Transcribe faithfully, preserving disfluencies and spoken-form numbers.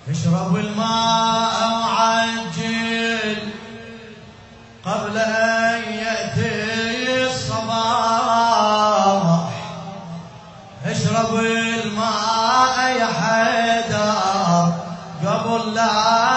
اشرب الماء وعجل قبل أن يأتي الصباح. اشرب الماء يا حيدر قبل لا